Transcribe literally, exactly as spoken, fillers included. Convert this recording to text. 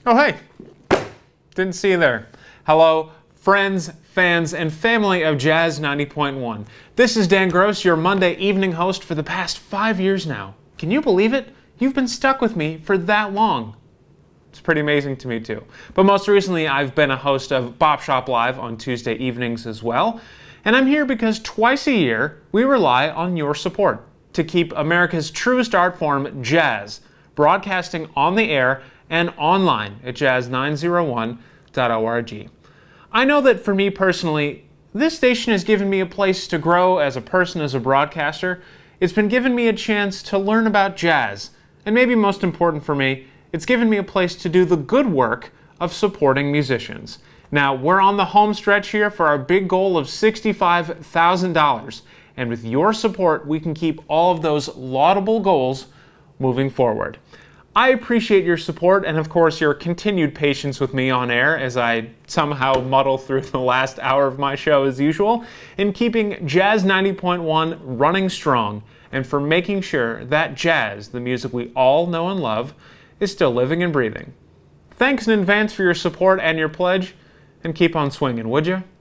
Oh, hey. Didn't see you there. Hello, friends, fans, and family of Jazz ninety point one. This is Dan Gross, your Monday evening host for the past five years now. Can you believe it? You've been stuck with me for that long. It's pretty amazing to me, too. But most recently, I've been a host of Bop Shop Live on Tuesday evenings as well. And I'm here because twice a year, we rely on your support to keep America's truest art form, jazz, broadcasting on the air and online at jazz nine oh one dot org. I know that for me personally, this station has given me a place to grow as a person, as a broadcaster. It's been giving me a chance to learn about jazz. And maybe most important for me, it's given me a place to do the good work of supporting musicians. Now, we're on the home stretch here for our big goal of sixty-five thousand dollars. And with your support, we can keep all of those laudable goals moving forward. I appreciate your support and, of course, your continued patience with me on air as I somehow muddle through the last hour of my show as usual, in keeping Jazz ninety point one running strong and for making sure that jazz, the music we all know and love, is still living and breathing. Thanks in advance for your support and your pledge, and keep on swinging, would you?